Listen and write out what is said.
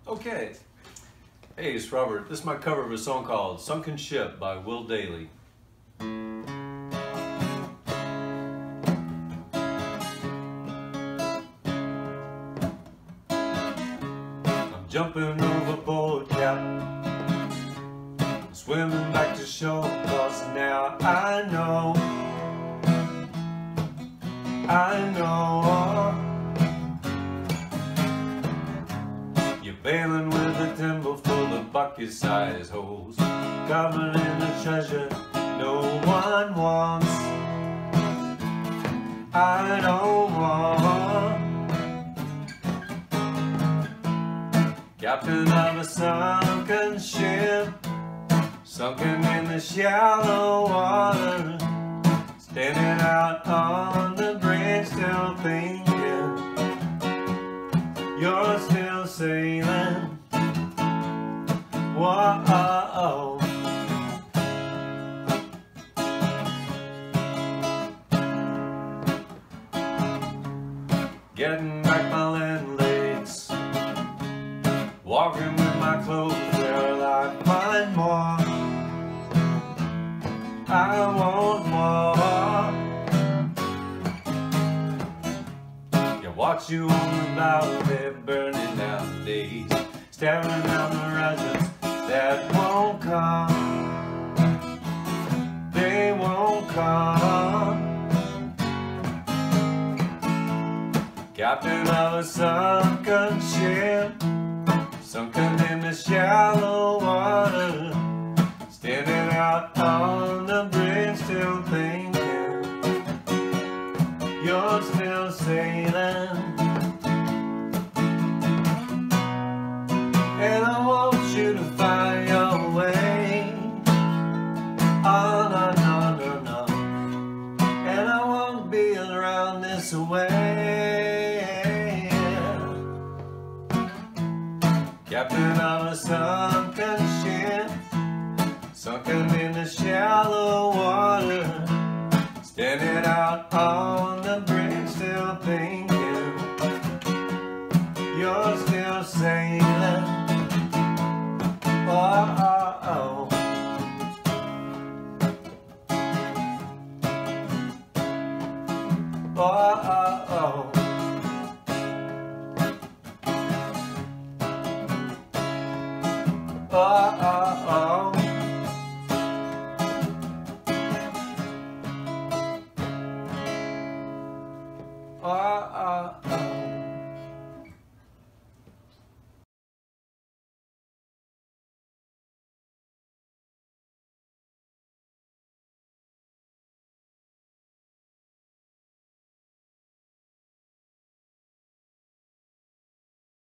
Okay. Hey, it's Robert. This is my cover of a song called Sunken Ship by Will Dailey. I'm jumping overboard, Captain, swimming back to shore, 'cause now I know you're bailing with a timber full of bucket-sized holes, covered in the treasure no one wants. I don't want. Captain of a sunken ship, sunken in the shallow water, standing out on the bridge, still thinking you're still sailing. Whoa. Getting back my land legs, walking with my clothes where I find more. I want more. Yeah, watch you on the bow there, burning down days, staring down the horizons that won't come. They won't come. Captain of a sunken ship, sunken in the shallow water, standing out on the bridge, still thinking you're still sailing. And I want you to find your way. Oh, no, no, no, no. And I won't be around this way. Captain of a sunken ship, sunken in the shallow water, standing out on the bridge, still thinking you're still sailing. Oh, oh, oh. Oh, oh, oh. Oh, oh, oh.